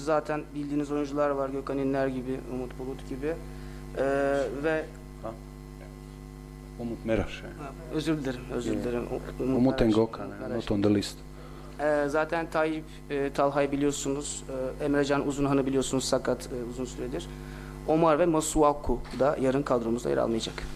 zaten bildiğiniz oyuncular var. Gökhan İnler gibi, Umut Bulut gibi. Ve Umut Meraş. özür dilerim. Umut and Meraş, Gökhan, Meraş. not on the list. Zaten Tayyip Talha'yı biliyorsunuz. Emrecan Uzunhan'ı biliyorsunuz, sakat uzun süredir. Omar ve Masuaku da yarın kadromuzda yer almayacak.